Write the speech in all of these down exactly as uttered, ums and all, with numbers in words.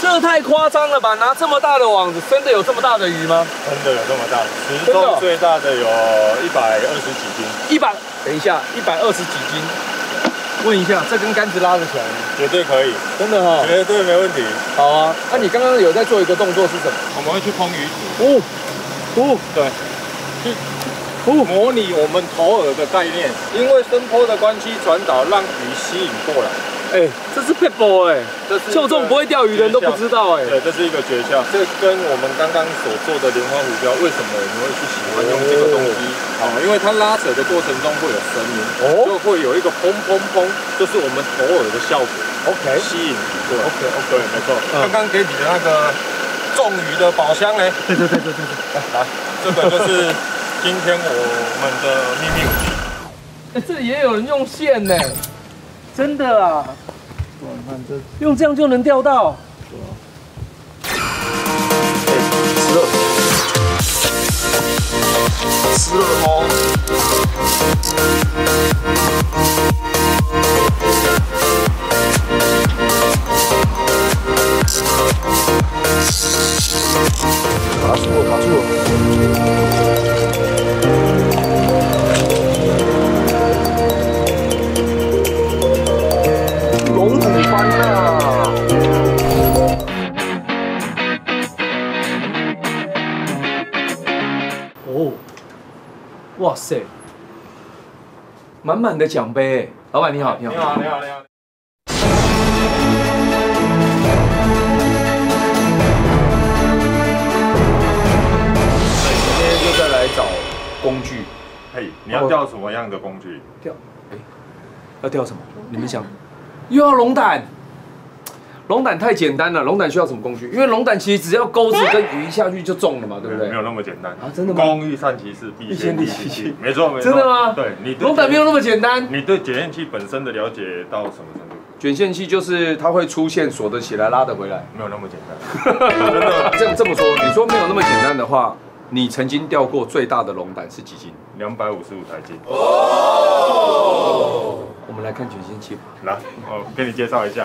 这太夸张了吧！拿这么大的网子，真的有这么大的鱼吗？ 真的有这么大的，池中最大的有一百二十几斤。 一百，等一下，一百二十几斤。问一下，这根杆子拉得起来吗？ 绝对可以， 真的哈、哦， 绝对没问题。 好啊，那、啊、你刚刚有在做一个动作是什么？ 我们会去烹鱼哦，哦， 对，去哦模拟我们投饵的概念，因为声波的关系传导，让鱼吸引过来。 哎、欸，这是 pitbull 哎，这是就这种不会钓鱼的人都不知道哎、欸。 对，这是一个诀窍。这跟我们刚刚所做的莲花虎标，为什么我们会去喜欢用这个东西？好、哦，因为它拉扯的过程中会有声音，哦，就会有一个砰砰砰，就是我们投饵的效果。OK， 吸引鱼过来。OK OK， 对，没错。刚刚给你的那个中鱼的宝箱呢？对对对对对对。来，这个就是今天我们的秘密武器。 哎、欸，这里也有人用线呢。 真的啊！哇，你看这用这样就能钓到。对啊。哎，十二，十二毛。卡住了，卡住了。 龙虎斑啊！哦，哇塞，满满的奖杯！老板你好， 你好，你好，你好，你好。 今天就再来找工具。 嘿，你要钓什么样的工具？ 钓，哎，要钓什么？你们想？ 又要龙胆，龙胆太简单了。龙胆需要什么工具？因为龙胆其实只要钩子跟鱼下去就中了嘛，对不对？ 没有那么简单啊，真的吗？ 工欲善其事，必先利其器。没错，没错。 真的吗？ 对，你龙胆没有那么简单。 你对卷线器本身的了解到什么程度？ 卷线器就是它会出现锁得起来、拉得回来， 没有那么简单。真的， 这样这么说，你说没有那么简单的话，你曾经钓过最大的龙胆是几斤？ 两百五十五台斤。 哦。我们来看卷线器吧。 来，我给你介绍一下。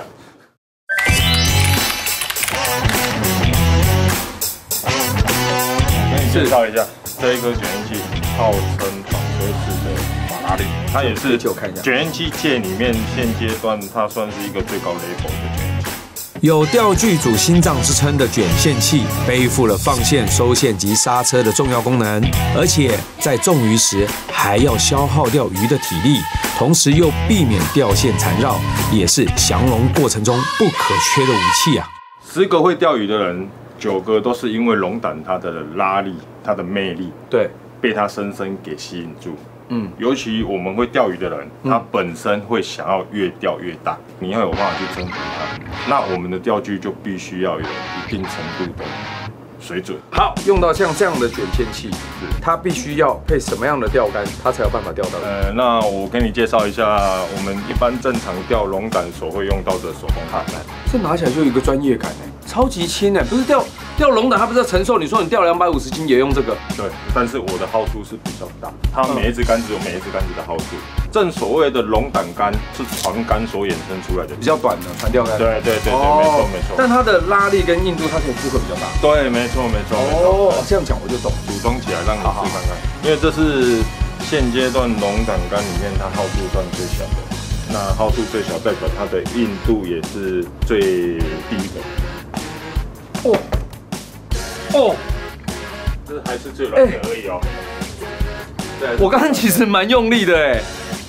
给你介绍一下，这一颗卷线器号称纺锤式的法拉利，它也是卷线器界里面现阶段它算是一个最高 level 的卷线器。 有钓具组心脏之称的卷线器，背负了放线、收线及刹车的重要功能，而且在中鱼时还要消耗掉鱼的体力，同时又避免钓线缠绕，也是降龙过程中不可缺的武器啊！ 十个会钓鱼的人，九个都是因为龙胆它的拉力、它的魅力，对，被它深深给吸引住。嗯，尤其我们会钓鱼的人，嗯、他本身会想要越钓越大，你要有办法去征服它。那我们的钓具就必须要有一定程度的水准。 好，用到像这样的卷线器，它必须要配什么样的钓竿，它才有办法钓到？ 呃，那我给你介绍一下，我们一般正常钓龙胆所会用到的手工踏竿。 这拿起来就有一个专业感哎，超级轻哎，不是钓钓龙胆，它不是要承受？你说你钓两百五十斤也用这个？ 对，但是我的号数是比较大，它每一支竿子有每一支竿子的号数。正所谓的龙胆竿是船竿所衍生出来的， 比较短的船钓竿。 对对对对，没错没错。 但它的拉力跟硬度，它可以负荷比较大。 对，没错没错。 哦，这样讲我就懂。 组装起来让你试看看，因为这是现阶段龙胆竿里面它号数算最小的。那号数最小，代表它的硬度也是最低的。哦哦，这还是最软的而已哦。 对，我刚刚其实蛮用力的哎。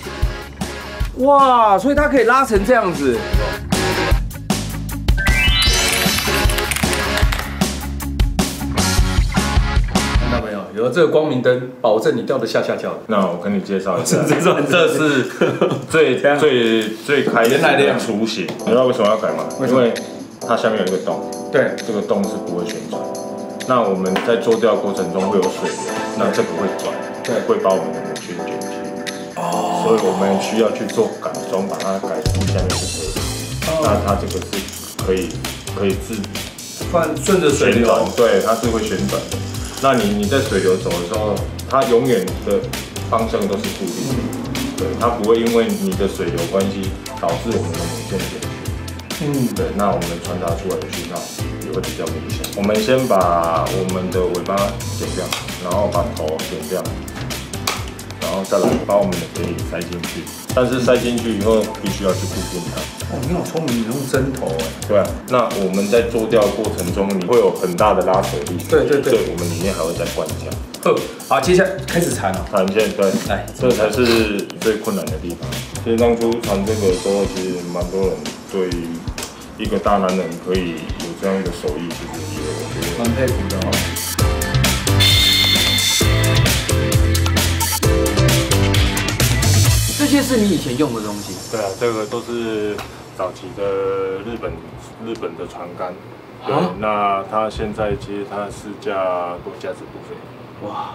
哇，所以它可以拉成这样子。看到没有？有了这个光明灯，保证你钓得下下翘的。 那我跟你介绍一下，这是最最最开始的雏形。你知道为什么要改吗？因为它下面有一个洞，对，这个洞是不会旋转。那我们在做钓过程中会有水流，那这个会转，对，会把我们的母圈卷起。哦，所以我们需要去做改装，把它改成下面是河流。那它这个是可以可以自放顺着水流， 对，它是会旋转的。那你你在水流走的时候，它永远的方向都是固定的，对，它不会因为你的水流关系导致我们的母线卷曲。 嗯，对，那我们传达出来的讯号也会比较明显。我们先把我们的尾巴剪掉，然后把头剪掉，然后再来把我们的给引塞进去。但是塞进去以后，必须要去固定它。 哦，你好聪明，你用针头哎。 对啊，那我们在做掉的过程中，你会有很大的拉扯力。 对对对， 所以我们里面还会再灌浆。 呵，好，接下来开始缠了。 缠线，对， 来， 这才是最困难的地方。其实当初缠这个的时候，其实蛮多人对于一个大男人可以有这样的手艺，其实也我觉得蛮佩服的哦。这些是你以前用的东西？ 对啊，这个都是早期的日本日本的船杆。对，啊、那它现在其实它市价都价值不菲。哇，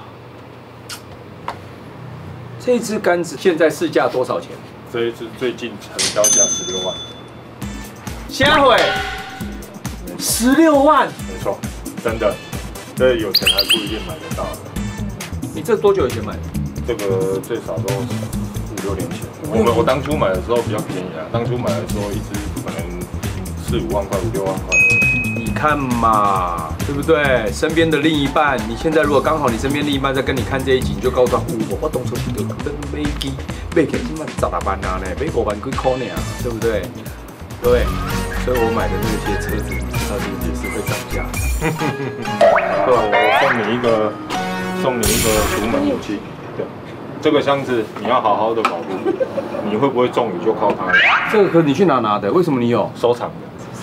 这支杆子现在市价多少钱？ 这一支最近成交价十六万。 下回十六万？ 没错，真的，这有钱还不一定买得到的。 你这多久以前买的？ 这个最少都五六年前。我们我当初买的时候比较便宜啊，当初买的时候一支可能四五万块、五六万块。 你看嘛，对不对？身边的另一半，你现在如果刚好你身边另一半在跟你看这一集，你就告诉他，我我当初是得跟飞机买起来起码十来万啊呢，买五万几块呢，对不对？对，所以我买的那些车子，它也是会涨价。 对，我送你一个，送你一个独门武器。对，这个箱子你要好好的保护，你会不会中雨就靠它了。 这个可你去哪拿的？为什么你有？ 收藏的。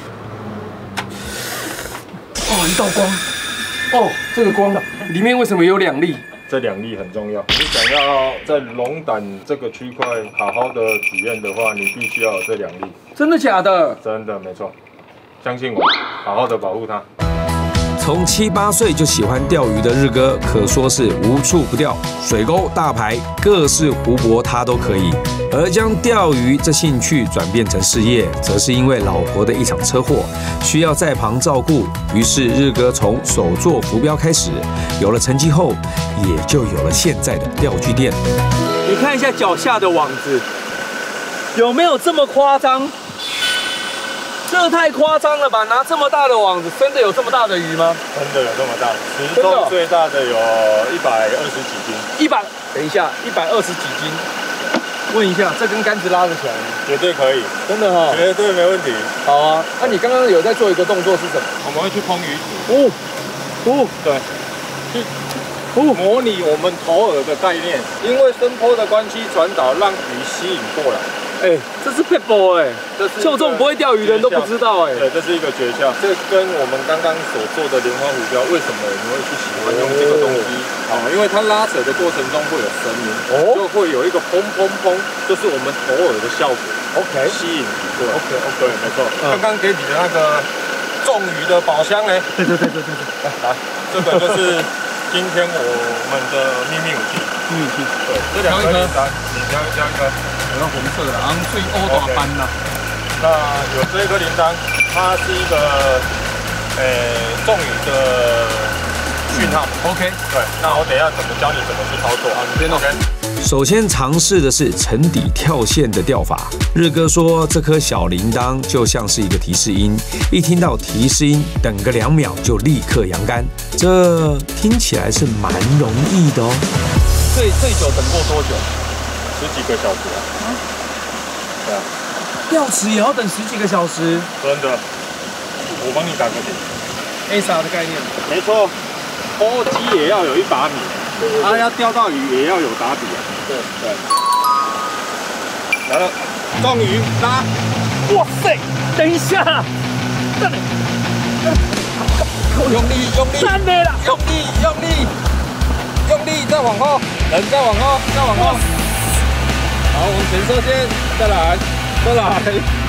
哦，一道光。哦，这个光里面为什么有两粒？ 这两粒很重要。你想要在龙胆这个区块好好的体验的话，你必须要有这两粒。 真的假的？ 真的，没错。相信我，好好的保护它。 从七八岁就喜欢钓鱼的日哥，可说是无处不钓，水沟、大排、各式湖泊他都可以。而将钓鱼这兴趣转变成事业，则是因为老婆的一场车祸，需要在旁照顾。于是日哥从手做浮标开始，有了成绩后，也就有了现在的钓具店。 你看一下脚下的网子，有没有这么夸张？这太夸张了吧！拿这么大的网子，真的有这么大的鱼吗？ 真的有这么大，十中最大的有一百二十几斤。 一百，等一下，一百二十几斤。问一下，这根杆子拉得起来吗？ 绝对可以， 真的哈、哦， 绝对没问题。 好啊，那、啊、你刚刚有在做一个动作是什么？ 我们会去烹鱼哦，哦， 对，去哦模拟我们投饵的概念，因为声波的关系传导，让鱼吸引过来。 哎、欸，这是 pitbull 哎，这是就这种不会钓鱼的人都不知道哎、欸。 对，这是一个诀窍。这跟我们刚刚所做的莲花浮标，为什么我们会去喜欢用这个东西？啊、哦，因为它拉扯的过程中会有声音，哦，就会有一个砰砰砰，就是我们投饵的效果。OK， 吸引鱼过来。OK OK， 对，没错。刚刚给你的那个中鱼的宝箱呢？ 对对对对对对。 来，这个就是今天我们的秘密武器。 秘密武器。 对，这两个铃铛，你挑挑一个。 有那红色的，然后最欧大斑呐。 那有这个铃铛，它是一个呃中鱼的讯号。OK， 对。那我等一下怎么教你怎么去操作？好，你先 OK。 首先尝试的是沉底跳线的钓法。日哥说，这颗小铃铛就像是一个提示音，一听到提示音，等个两秒就立刻扬竿。这听起来是蛮容易的哦。 最最久等过多久？ 十几个小时啊！对啊， 钓池也要等十几个小时， 真的。我帮你打个底 ，A S A 的概念。 没错，钩机也要有一把米，它要钓到鱼也要有打底啊。对对。来了，中鱼拉！ 哇塞！等一下，等用力用力！ 站累了， 用力用力用力，再往后，人再往后，再往后。好，往前射线，再来，再来，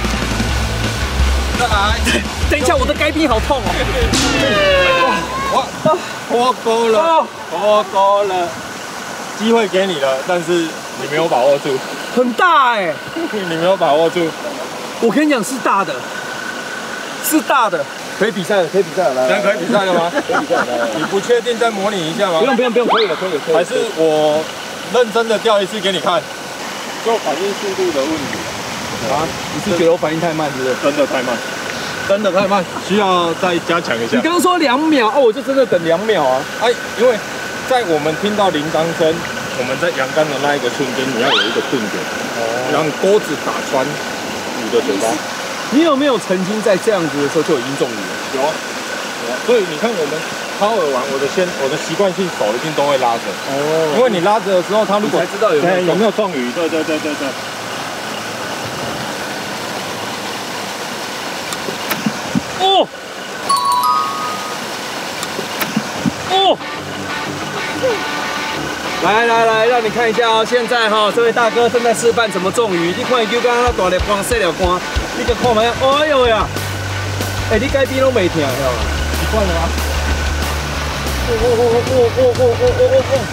再来。 等一下，我的该臂好痛哦！ 哇，脱钩了，脱钩了，机会给你了，但是你没有把握住。 很大哎、欸， 你没有把握住。 我跟你讲，是大的，是大的，可以比赛了，可以比赛了，来， 这样可以比赛了吗？可以比赛了。你不确定再模拟一下吗？ 不用不用不用，可以了可以了可以了。 还是我认真的钓一次给你看。就反应速度的问题， 啊，你是觉得我反应太慢，是不是？ 真的太慢， 真的太慢， 需要再加强一下。 你刚刚说两秒哦，我就真的等两秒啊！ 哎，因为在我们听到铃铛声，我们在扬竿的那一个瞬间，你要有一个顿点，哦，让钩子打穿你的嘴巴。 你有没有曾经在这样子的时候就已经中鱼了？ 有，有。所以你看我们抛饵完，我的先我的习惯性手一定都会拉着，哦，因为你拉着的时候，它如果才知道有没有有没有中鱼。对对对对对。 哦，哦，来来来，让你看一下哦。现在哈、哦，这位大哥正在示范怎么中鱼。你看伊刚刚大粒光、细粒光，你个看没？哎呦呀！哎、欸，你改边拢没听，晓得吗？习惯了吗？哦哦哦哦哦哦哦哦哦哦！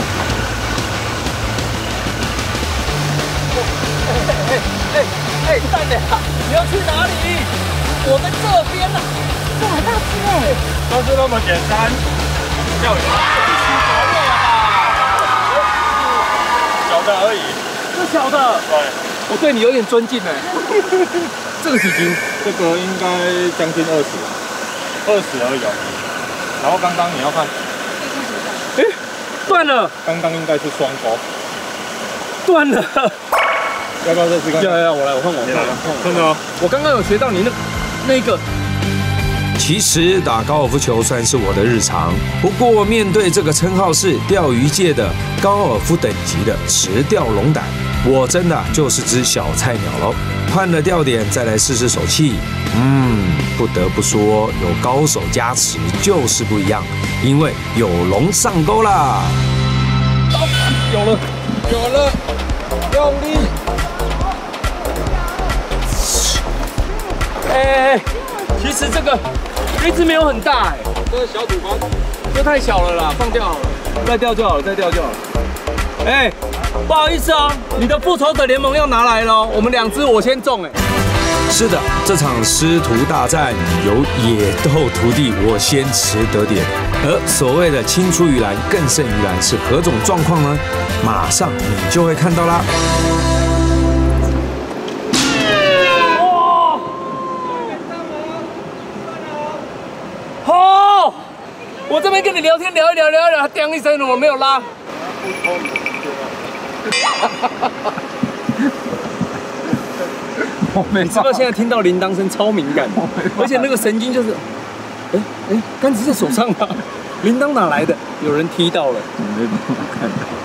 哎哎哎哎，蛋的，你要去哪里？我在这边呢、啊， 这好大只哎！ 都是那么简单，钓鱼太了吧？ 小的而已， 是小的。 对， 我对你有点尊敬哎。这个几斤？ 这个应该将近二十，二十而已。然后刚刚你要看， 哎，断了。 刚刚应该是双钩， 断了。 要不要再试看？ 要要，我来，我看我，我看真的哦， 我刚刚有学到你那那个。 其实打高尔夫球算是我的日常，不过面对这个称号是钓鱼界的高尔夫等级的池钓龙胆，我真的就是只小菜鸟喽。换了钓点再来试试手气，嗯，不得不说有高手加持就是不一样，因为有龙上钩啦！ 有了，有了，用力！哎哎，其实这个一直没有很大哎， 这是小土包， 这太小了啦，放掉好了，再钓就好了，再钓就好了。哎，不好意思哦，你的复仇者联盟要拿来了，我们两只我先中哎。 是的，这场师徒大战由野斗徒弟我先持得点，而所谓的青出于蓝更胜于蓝是何种状况呢？马上你就会看到啦。 好，我这边跟你聊天聊一聊聊一聊，叮一声我没有拉。你知道现在听到铃铛声超敏感，而且那个神经就是，哎哎，杆子在手上啊，铃铛哪来的？有人踢到了。 你没帮我看到。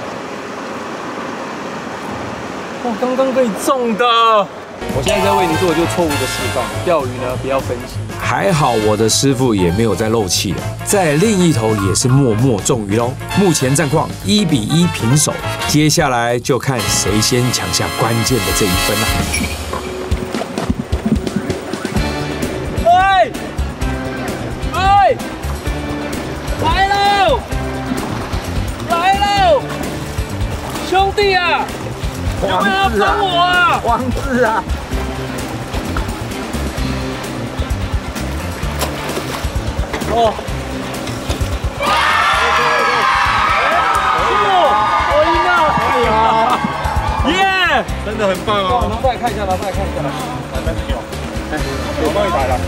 哇，刚刚被中的。我现在在为你做的就是错误的示范，钓鱼呢不要分析。 还好我的师傅也没有再漏气了，在另一头也是默默中鱼喽。目前战况一比一平手，接下来就看谁先抢下关键的这一分了。 哎哎，来喽来喽，兄弟啊！有没有要帮我啊？ 王子啊！ 哦，我赢了！哎呀，耶！ 真的很棒哦！ 拿出来看一下，拿出来看一下。 来，再给我。哎，我帮你抬了。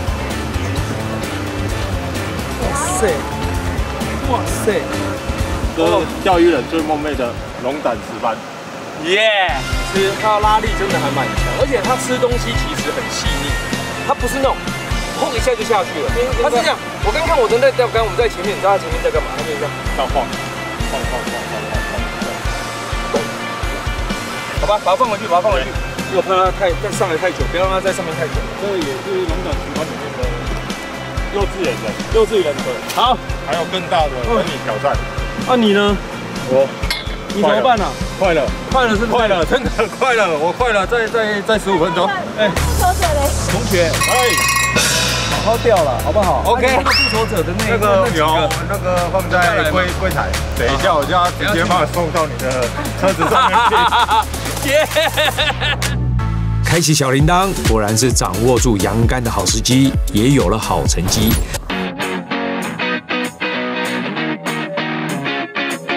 哇塞！哇塞！ 这是钓鱼人最梦寐的龙胆石斑。 耶！其实它拉力真的还蛮强，而且它吃东西其实很细腻，它不是那种砰一下就下去了，它是这样。我刚看我正在钓竿，我们在前面，你知道它前面在干嘛？它就这样， 它晃，晃晃晃晃晃晃。 好吧，把它放回去，把它放回去。因为我怕它太再上来太久，不要让它在上面太久。 这也是龙胆石斑里面的幼稚园的， 幼稚园的。好， 还有更大的跟你挑战。 那你呢？ 我， 你怎么办呢？ 快了， 快了是不是？ 快了，真的快了，我快了，再再再十五分钟。 哎，复仇者嘞！ 同学， 哎， 好好钓了，好不好 ？OK。 那个复仇者的那那个有那个放在柜柜台，等一下我就要直接把它送到你的车子上面去。 耶！ 开启小铃铛，果然是掌握住扬竿的好时机，也有了好成绩。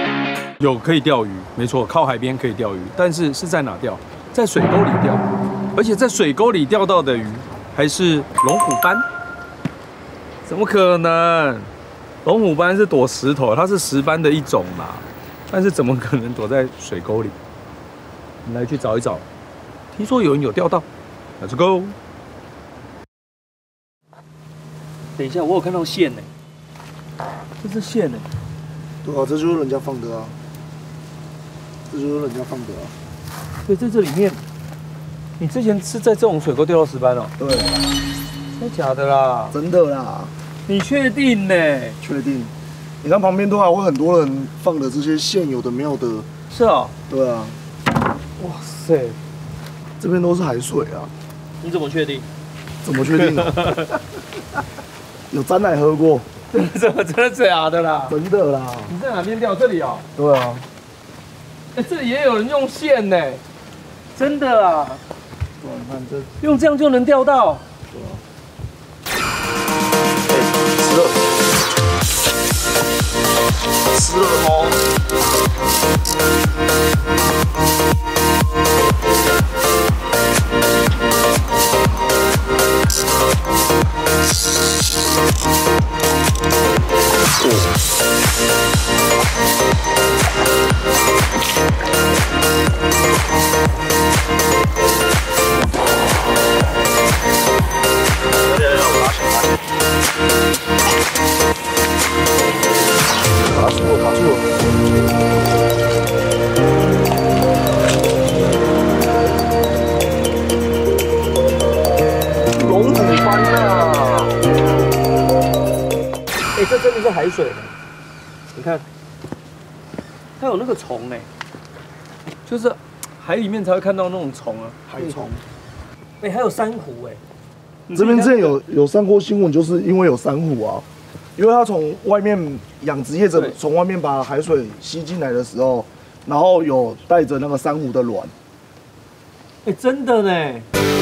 有可以钓鱼，没错，靠海边可以钓鱼，但是是在哪钓？在水沟里钓。 而且在水沟里钓到的鱼还是龙虎斑，怎么可能？龙虎斑是躲石头，它是石斑的一种嘛，但是怎么可能躲在水沟里？我们来去找一找。听说有人有钓到 ，Let's go。等一下，我有看到线呢，这是线呢。 对啊，这就是人家放的啊，这就是人家放的啊。 对，在这里面，你之前是在这种水沟钓到石斑哦？ 对， 真的假的啦？ 真的啦。 你确定呢？ 确定。你看旁边都还会很多人放的这些线，有的没有的。 是啊。 对啊。 哇塞， 这边都是海水啊。 你怎么确定？ 怎么确定啊？有沾奶喝过。 真的真的假的啦？ 真的啦。 你在哪边钓？这里哦。 对啊。 哎，这里也有人用线呢。真的啊。 哇，你看这用这样就能钓到。 对啊。吃了，吃了哦。爬住了，爬住了！龙虎斑啊！ 哎，这真的是海水呢。你看，它有那个虫哎，就是海里面才会看到那种虫啊， 海虫。 哎，还有珊瑚哎。 这边之前有有上过新闻，就是因为有珊瑚啊，因为它从外面养殖业者从外面把海水吸进来的时候，然后有带着那个珊瑚的卵。 哎，真的呢。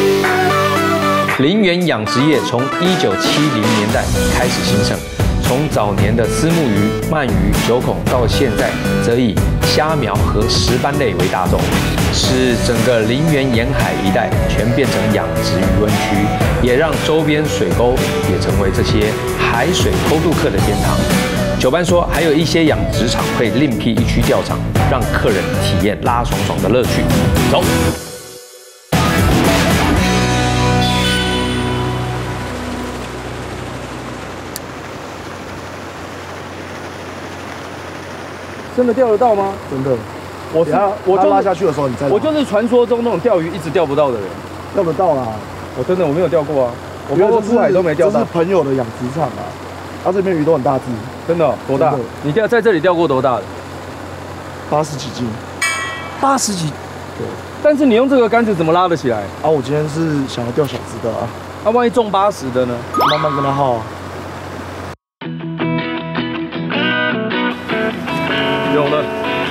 林园养殖业从一九七零年代开始兴盛，从早年的丝目鱼、鳗鱼、九孔，到现在则以虾苗和石斑类为大众，使整个林园沿海一带全变成养殖渔温区，也让周边水沟也成为这些海水偷渡客的天堂。九班说，还有一些养殖场会另辟一区钓场，让客人体验拉爽爽的乐趣。走。 真的钓得到吗？ 真的， 我是我就拉下去的时候，你再我就是传说中那种钓鱼一直钓不到的人。 钓得到啦， 我真的我没有钓过啊，我包括出海都没钓到。 这是朋友的养殖场啊，它这边鱼都很大只。 真的、哦？多大？你钓在这里钓过多大的？ 八十几斤。 八十几？ 对。 但是你用这个杆子怎么拉得起来？ 啊，我今天是想要钓小只的啊。 那、啊、万一中八十的呢？ 慢慢跟他耗啊。 有了，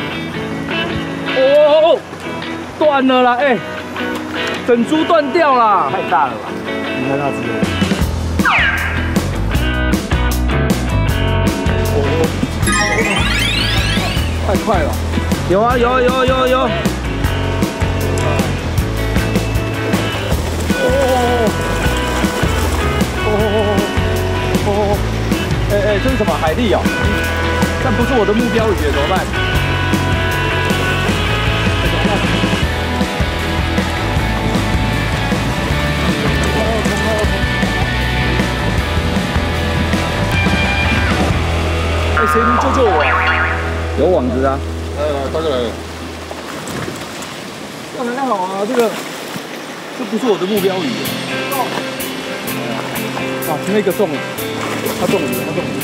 哦，断了啦！哎、欸，整株断掉啦！ 太大了吧？你看它只有，哦， 太快了！有啊，有有有有。哦哦哦哦！哎哎，这是什么海蛎啊？但不是我的目标鱼，怎么办？怎么办？哎，谁能救救我啊？有网子啊！ 呃，大哥来了。 那很好啊，这个这不是我的目标鱼。啊，那个中了，他中了，他中了。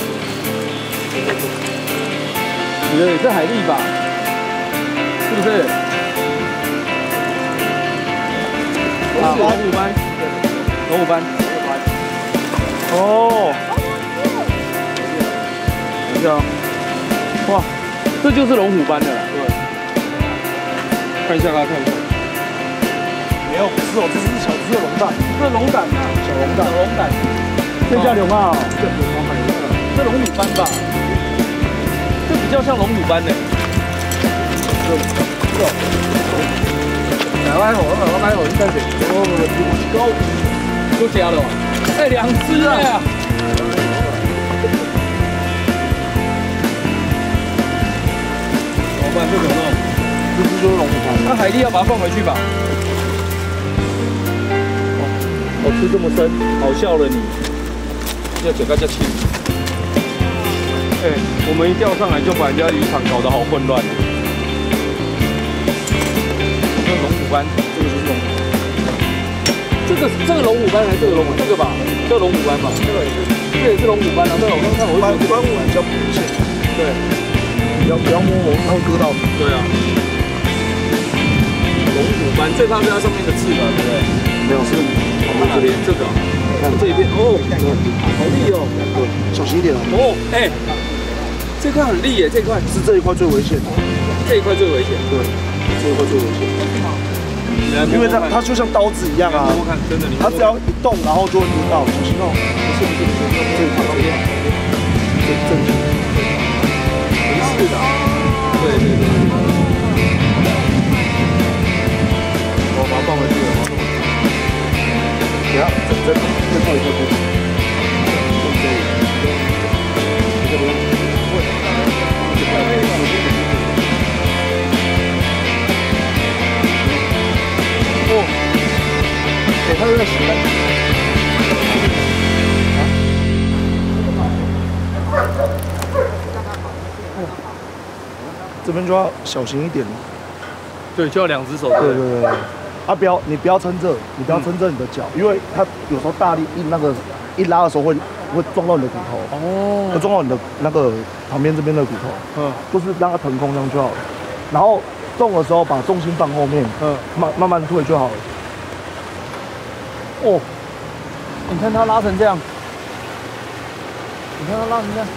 对，这海蛎吧，是不是？啊，龙虎斑，龙虎斑，哦，等一下，哇，这就是龙虎斑的啦。对，看一下啊，看一下。 没有，不是哦，这是小只的龙胆， 这龙胆啊， 小龙胆， 小龙胆， 这叫龙啊， 这龙虎斑，这龙虎斑吧。这比较像龙虎斑呢，这这来我来我我来我你看谁？我我我高都加了，哎，两只啊！怎么办？这怎么弄？这只就是龙虎斑。那海蛎要把它放回去吧。哦，吃这么深，好笑了你。要整个叫气。哎，我们一钓上来就把人家渔场搞得好混乱。这个龙虎斑，这个就是龙虎。这个这个龙虎斑还是这个龙虎？这个吧，这个龙虎斑吧，这个也是，这也是龙虎斑啊。对，我刚看我斑斑纹比较明显。对，不要不要摸我，它会割到。对啊。龙虎斑最怕是它上面的刺吧，对不对？没有，是旁边这边这个。看这一边哦，好利哦，小心一点哦。哎，这块很利耶，这块是这一块最危险的，这一块最危险。对，这一块最危险。因为它它就像刀子一样啊，看真的，它只要一动，然后就会割到，小心哦。不是不是不是，这一块这边，这正确，没事的。对对对。我把它放回去了，放回去。等下，再再再放一下去。这边，哦，对，它有点洗干净。这边就要小心一点。对，就要两只手。对对对对。啊，不要，你不要撑着，你不要撑着你的脚，因为它有时候大力一那个一拉的时候会会撞到你的骨头，哦，会撞到你的那个旁边这边的骨头，嗯，就是让它腾空这样就好了。然后动的时候把重心放后面，嗯，慢慢慢退就好了。哦，你看它拉成这样，你看它拉成这样。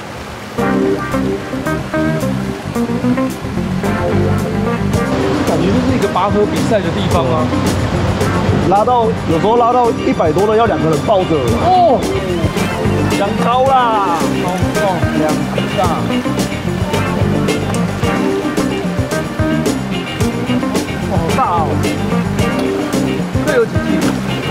感觉就是一个拔河比赛的地方啊！拉到有时候拉到一百多的要两个人抱着哦，两高啦，哦，两只啊，哇，好大哦！这有几斤？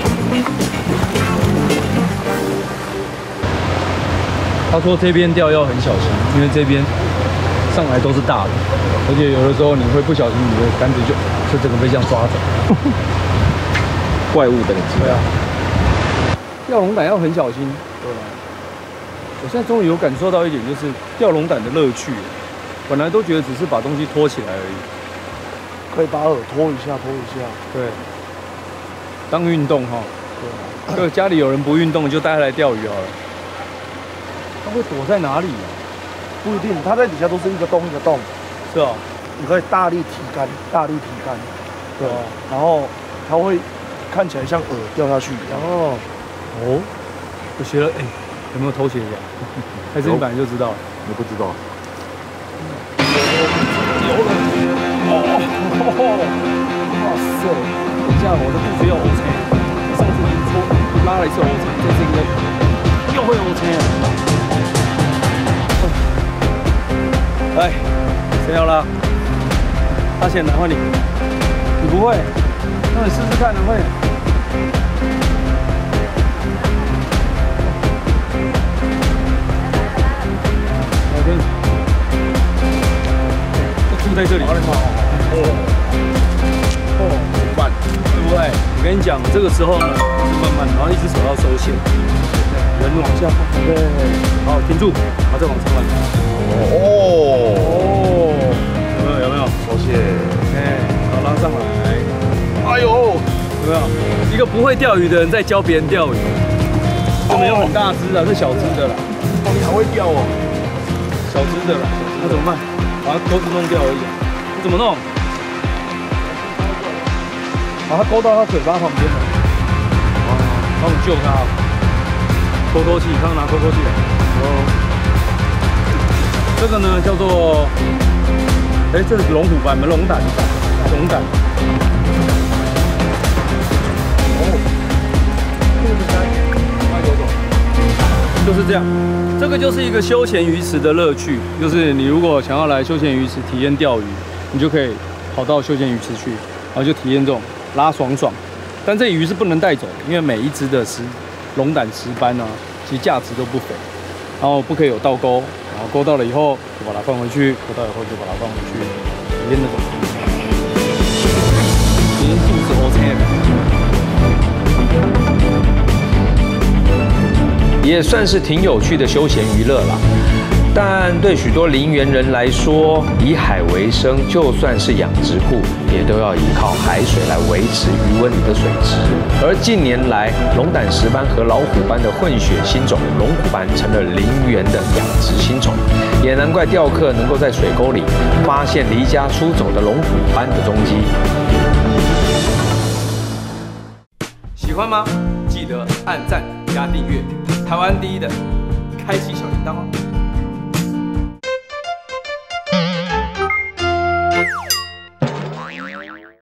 他说这边钓要很小心，因为这边上来都是大的。而且有的时候你会不小心，你的杆子就就整个被这样抓走，怪物等级。对啊，钓龙胆要很小心。对啊，我现在终于有感受到一点，就是钓龙胆的乐趣。本来都觉得只是把东西拖起来而已，可以把饵拖一下，拖一下。对，当运动哈。对，就家里有人不运动，就带他来钓鱼好了。他会躲在哪里啊？不一定，他在底下都是一个洞一个洞。是哦，你可以大力提竿，大力提竿，对，然后它会看起来像饵掉下去一样。哦，哦，我学了，哎，有没有偷学一下？还是你本来就知道？我不知道。有了！哦，哇塞！等一下，我的肚子要 O C。上次你抽拉了一次 O C， 这次应该又会 O C 了。来。谁要拉？他先来换你，你不会？那你试试看，能会？好听。就住在这里。哦。哦，怎么办？对不对？我跟你讲，这个时候呢，是慢慢，然后一只手要收线，人往下放，对，好，停住，然后再往上弯。哦。有没有？有没有？收线。哎，好，拉上来。哎呦，有没有？一个不会钓鱼的人在教别人钓鱼。这没有很大只的，是小只的啦。哦，你还会钓哦？小只的啦，那怎么办？把它钩子弄掉而已。你怎么弄？把它勾到它嘴巴旁边了。啊，帮我救它。拖拖器，看拿拖拖器来。哦。这个呢叫做。哎，这是龙虎斑吗？龙胆，龙胆。哦，这个是该它游走，就是这样。这个就是一个休闲鱼池的乐趣，就是你如果想要来休闲鱼池体验钓鱼，你就可以跑到休闲鱼池去，然后就体验这种拉爽爽。但这鱼是不能带走的，因为每一只的石龙胆石斑啊，其实价值都不菲。然后不可以有倒钩，然后钩到了以后就把它放回去，钩到以后就把它放回去，里面那种。已经肚子 OK 了。也算是挺有趣的休闲娱乐啦。但对许多林园人来说，以海为生，就算是养殖户，也都要依靠海水来维持鱼温里的水质。而近年来，龙胆石斑和老虎斑的混血新种龙虎斑成了林园的养殖新宠，也难怪钓客能够在水沟里发现离家出走的龙虎斑的踪迹。 喜欢吗？记得按赞加订阅，台湾第一的开启小铃铛哦。